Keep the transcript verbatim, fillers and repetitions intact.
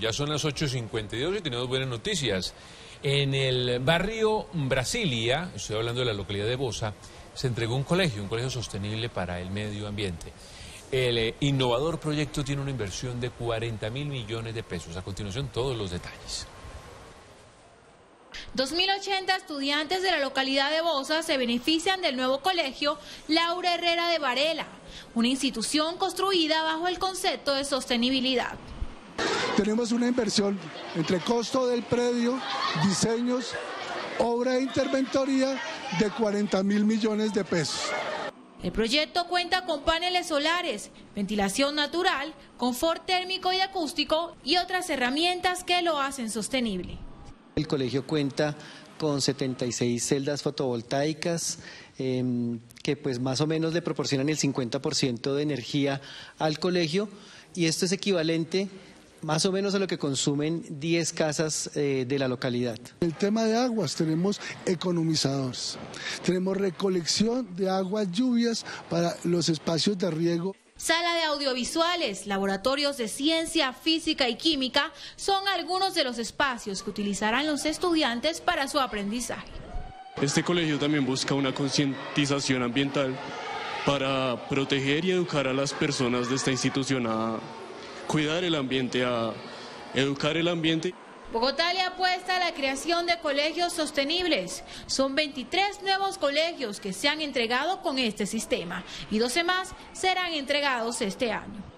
ya son las ocho cincuenta y dos y tenemos buenas noticias. En el barrio Brasilia, estoy hablando de la localidad de Bosa, se entregó un colegio, un colegio sostenible para el medio ambiente. El eh, innovador proyecto tiene una inversión de cuarenta mil millones de pesos. A continuación, todos los detalles. dos mil ochenta estudiantes de la localidad de Bosa se benefician del nuevo colegio Laura Herrera de Varela, una institución construida bajo el concepto de sostenibilidad. Tenemos una inversión entre costo del predio, diseños, obra de interventoría de cuarenta mil millones de pesos. El proyecto cuenta con paneles solares, ventilación natural, confort térmico y acústico y otras herramientas que lo hacen sostenible. El colegio cuenta con setenta y seis celdas fotovoltaicas eh, que pues más o menos le proporcionan el cincuenta por ciento de energía al colegio, y esto es equivalente más o menos a lo que consumen diez casas eh, de la localidad. El tema de aguas, tenemos economizadores, tenemos recolección de aguas lluvias para los espacios de riego. Sala de audiovisuales, laboratorios de ciencia, física y química son algunos de los espacios que utilizarán los estudiantes para su aprendizaje. Este colegio también busca una concientización ambiental para proteger y educar a las personas de esta institución a cuidar el ambiente, a educar el ambiente. Bogotá le apuesta a la creación de colegios sostenibles. Son veintitrés nuevos colegios que se han entregado con este sistema y doce más serán entregados este año.